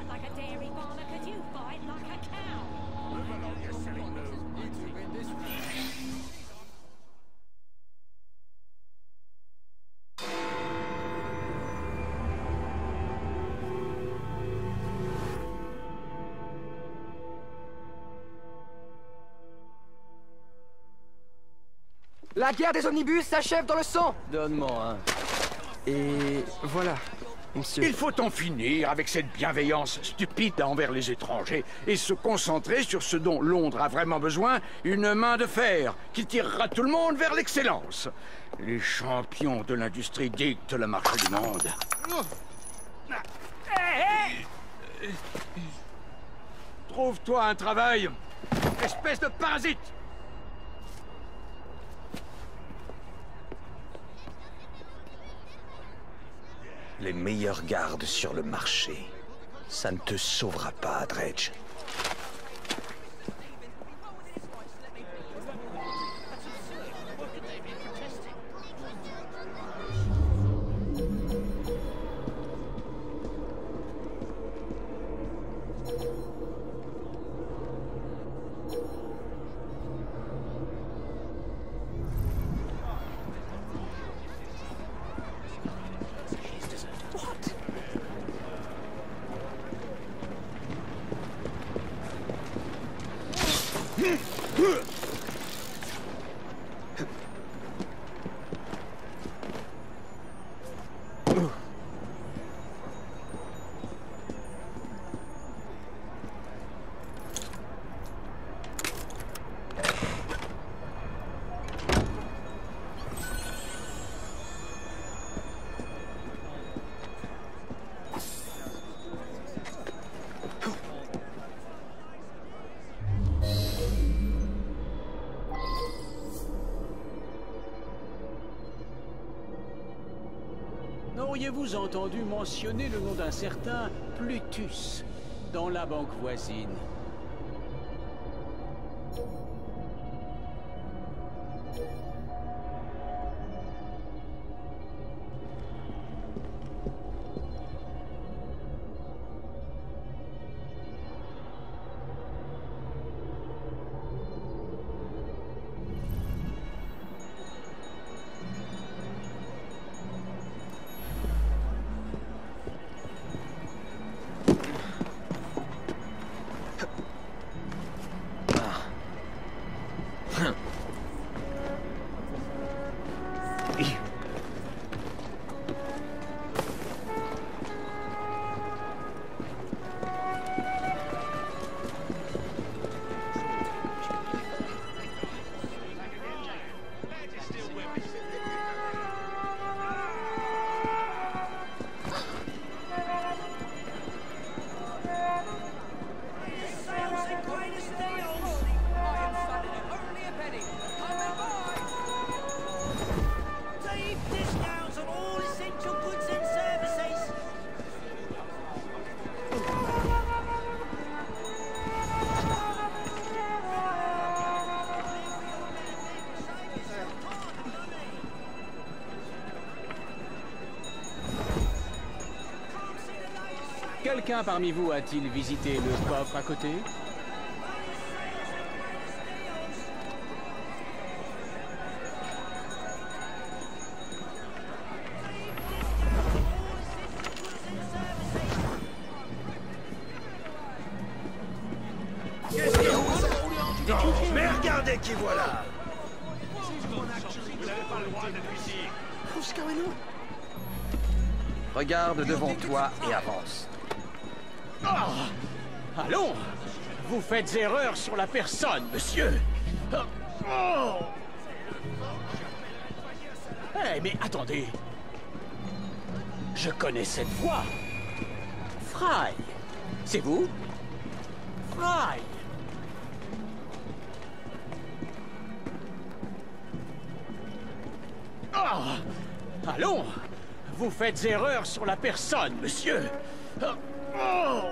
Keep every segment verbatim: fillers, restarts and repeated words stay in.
La guerre des omnibus s'achève dans le sang. Donne-moi un. Et voilà, monsieur. Il faut en finir avec cette bienveillance stupide envers les étrangers et se concentrer sur ce dont Londres a vraiment besoin, une main de fer qui tirera tout le monde vers l'excellence. Les champions de l'industrie dictent le marché du monde. Trouve-toi un travail, espèce de parasite! Les meilleurs gardes sur le marché. Ça ne te sauvera pas, Dredge. Auriez-vous entendu mentionner le nom d'un certain Plutus dans la banque voisine? Quelqu'un parmi vous a-t-il visité le coffre à côté? Qu'est-ce que vous... Non, mais regardez qui voilà! Vous n'avez pas le droit d'être ici. What's going on? Regarde devant toi et avance. Oh, allons! Vous faites erreur sur la personne, monsieur! Oh. Eh, mais attendez! Je connais cette voix! Fry! C'est vous? Fry! Oh, allons! Vous faites erreur sur la personne, monsieur! Oh.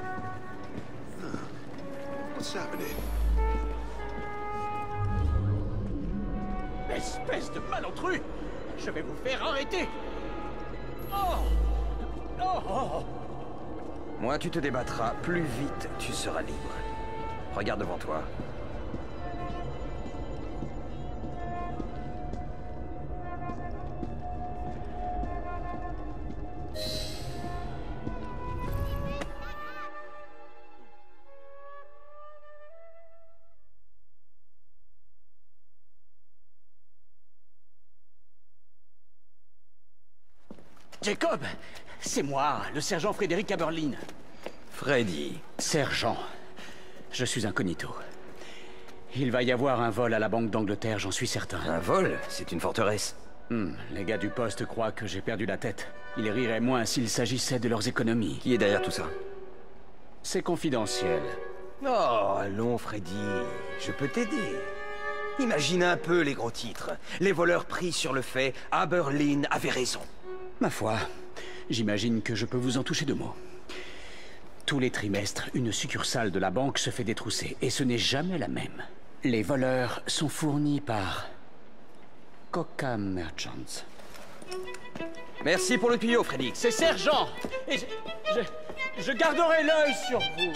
What's happening? Espèce de malotru! Je vais vous faire arrêter! Oh! Oh! Moins tu te débattras, plus vite tu seras libre. Regarde devant toi. Jacob, c'est moi, le sergent Frédéric Aberlin. Freddy. Sergent, je suis incognito. Il va y avoir un vol à la Banque d'Angleterre, j'en suis certain. Un vol? C'est une forteresse. Hmm, les gars du poste croient que j'ai perdu la tête. Ils riraient moins s'il s'agissait de leurs économies. Qui est derrière tout ça? C'est confidentiel. Oh, allons, Freddy. Je peux t'aider. Imagine un peu les gros titres. Les voleurs pris sur le fait, Aberlin avait raison. Ma foi, j'imagine que je peux vous en toucher deux mots. Tous les trimestres, une succursale de la banque se fait détrousser, et ce n'est jamais la même. Les voleurs sont fournis par Coca Merchants. Merci pour le tuyau, Freddy. C'est sergent, et je, je, je garderai l'œil sur vous.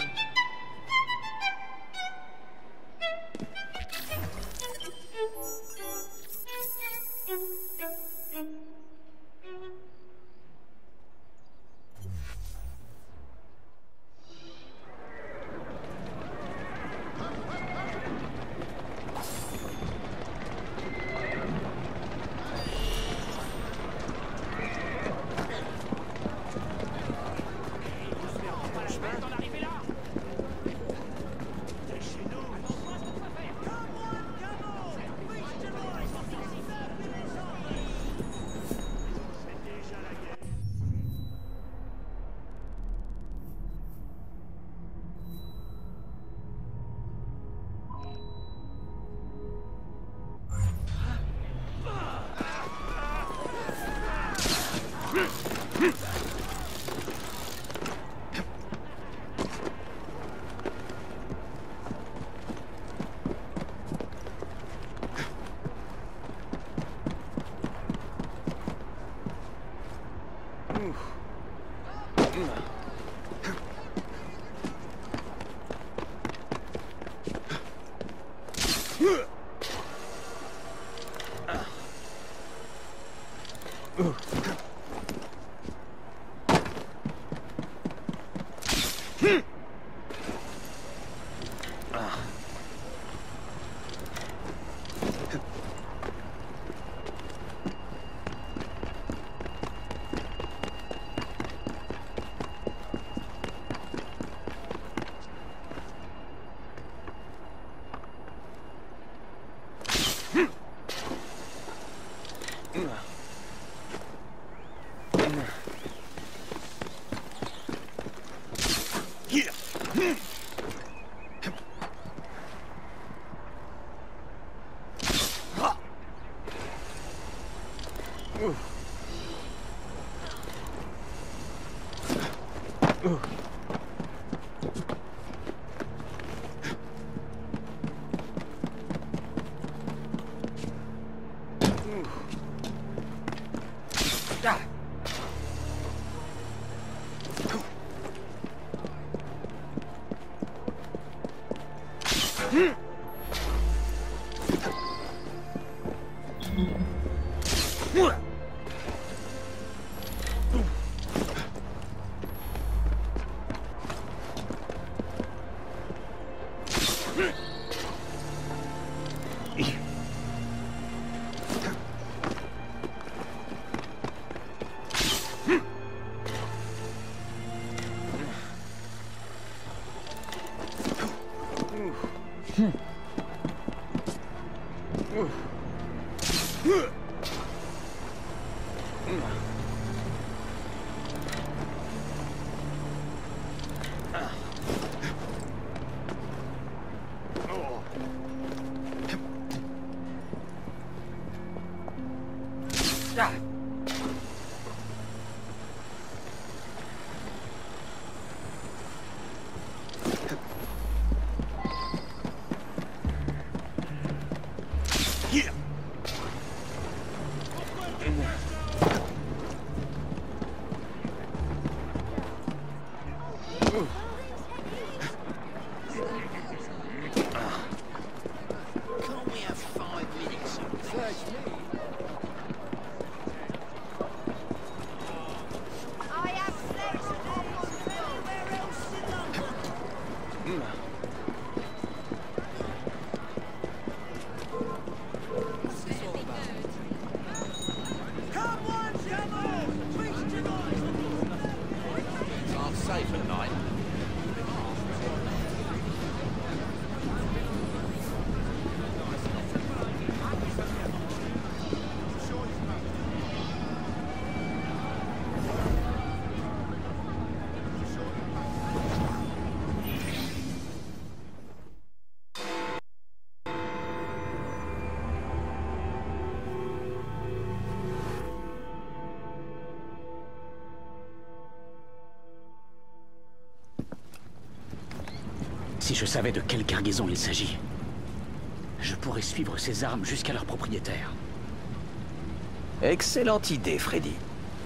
Si je savais de quelle cargaison il s'agit, je pourrais suivre ces armes jusqu'à leur propriétaire. Excellente idée, Freddy.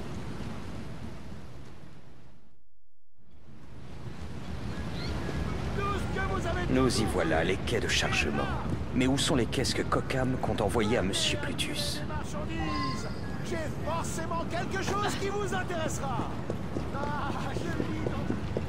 Nous y voilà, les quais de chargement. Mais où sont les caisses que Cockham compte envoyer à Monsieur Plutus? Marchandises. J'ai forcément quelque chose qui vous intéressera. Ah, je lis dans...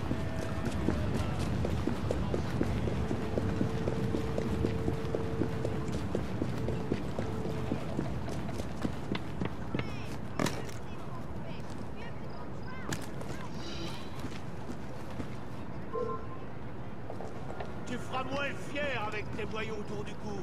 Tu feras moins fier avec tes boyaux autour du cou.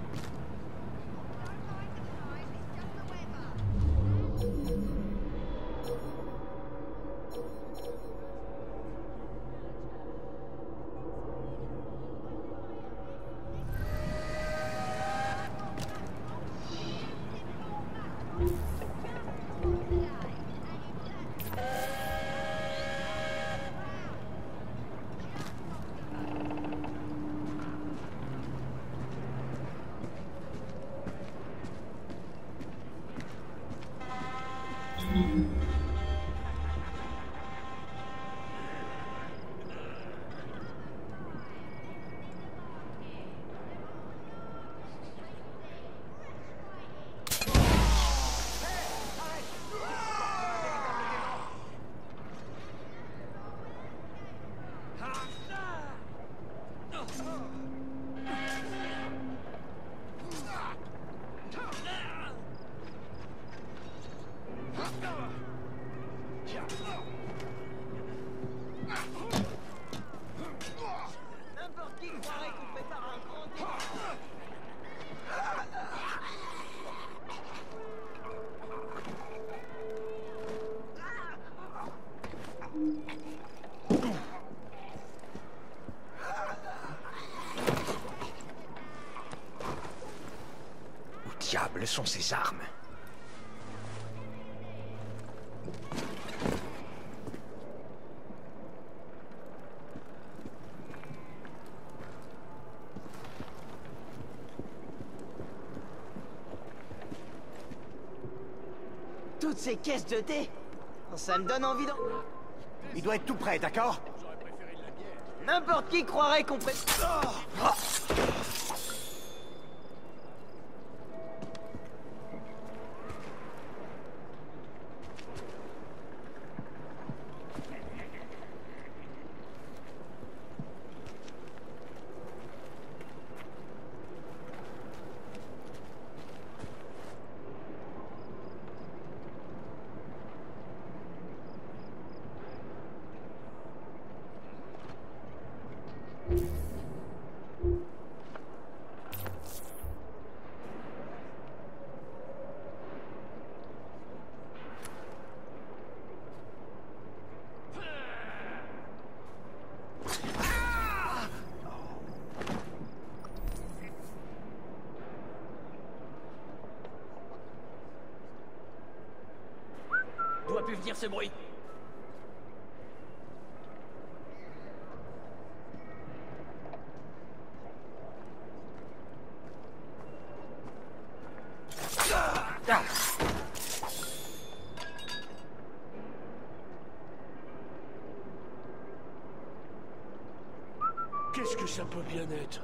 Diable sont ces armes? Toutes ces caisses de thé, ça me donne envie d'en... Il doit être tout prêt, d'accord? N'importe qui croirait qu'on peut... Oh. D'où a pu venir ce bruit? Qu'est-ce que ça peut bien être?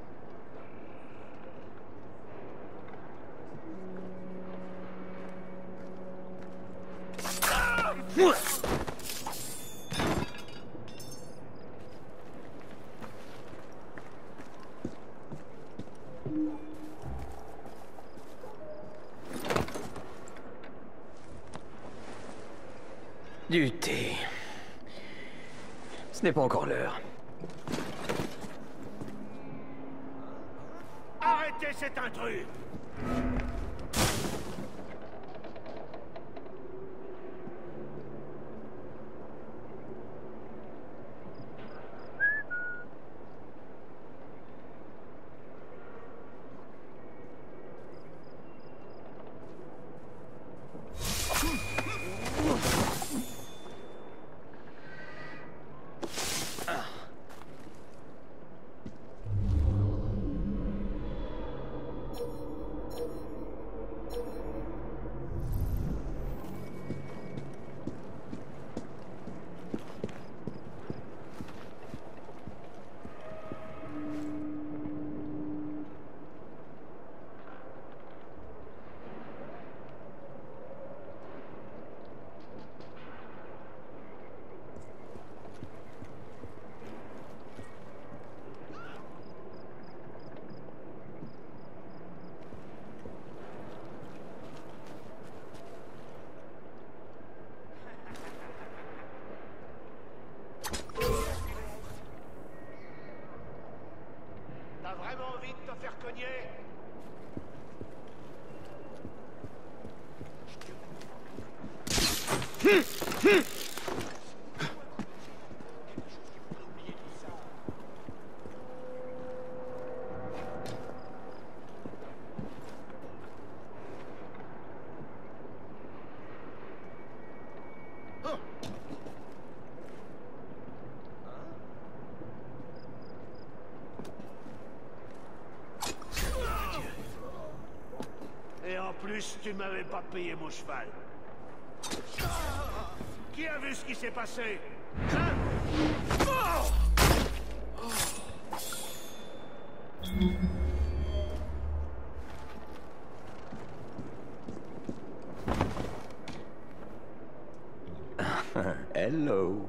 Du thé. Ce n'est pas encore l'heure. Arrêtez cet intrus! T'as vraiment envie de te faire cogner? Et en plus, tu m'avais pas payé mon cheval. Qui a vu ce qui s'est passé? Hein? Oh! Hello.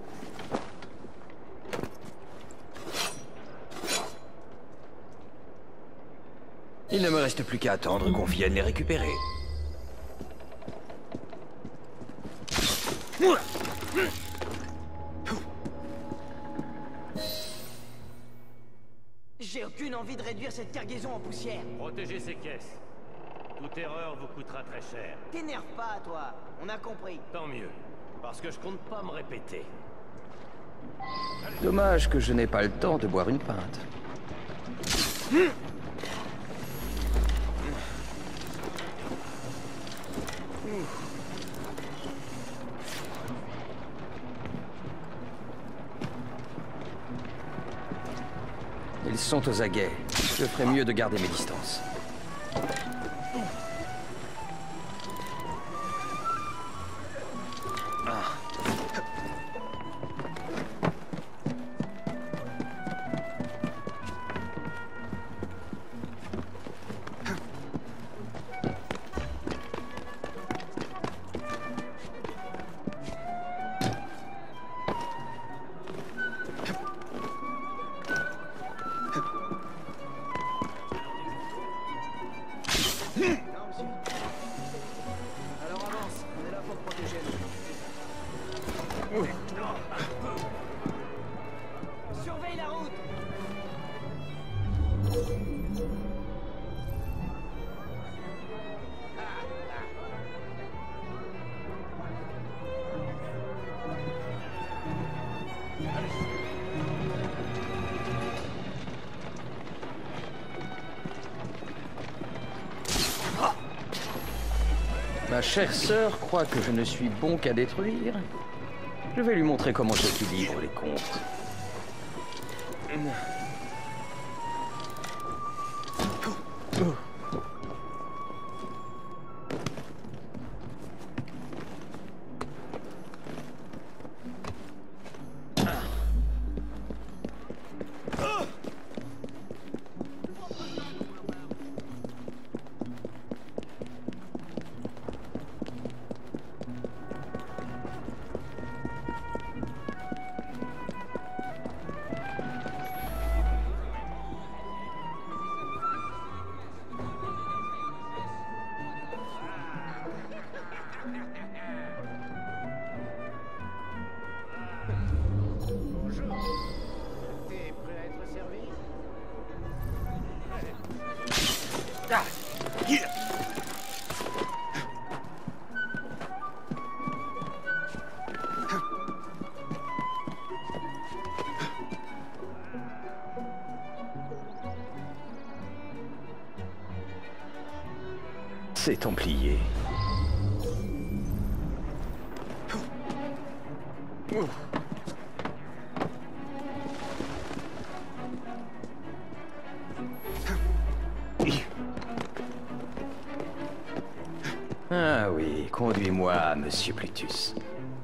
Il ne me reste plus qu'à attendre qu'on vienne les récupérer. J'ai aucune envie de réduire cette cargaison en poussière. Protégez ces caisses. Toute erreur vous coûtera très cher. T'énerve pas, toi. On a compris. Tant mieux. Parce que je compte pas me répéter. Dommage que je n'ai pas le temps de boire une pinte. Ils sont aux aguets. Je ferais mieux de garder mes distances. Alors avance, on est là pour te protéger. Surveille la route. Ma chère sœur croit que je ne suis bon qu'à détruire. Je vais lui montrer comment j'équilibre les comptes. Ces Templiers. Ah oui, conduis-moi, Monsieur Plutus.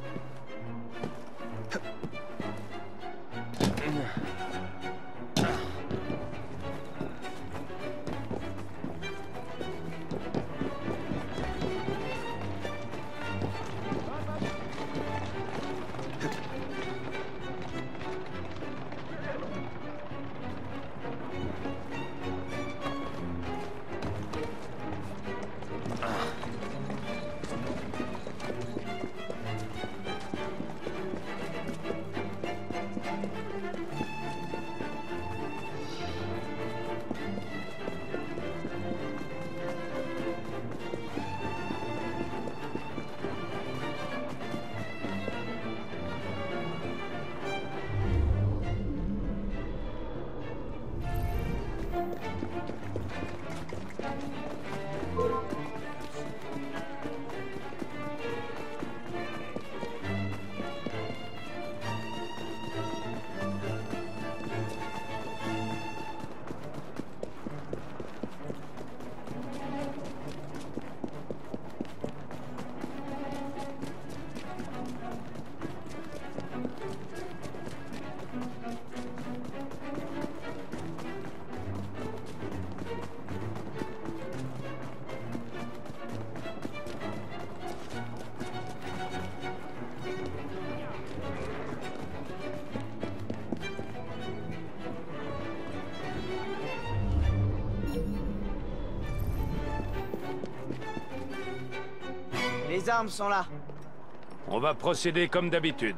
Les armes sont là. On va procéder comme d'habitude.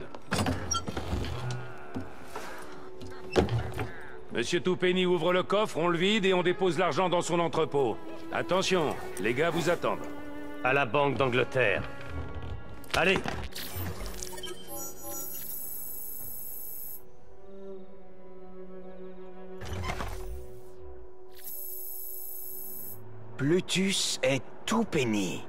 Monsieur Toupeni ouvre le coffre, on le vide et on dépose l'argent dans son entrepôt. Attention, les gars vous attendent. À la Banque d'Angleterre. Allez! Plutus est Toupeni.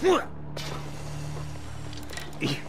Il-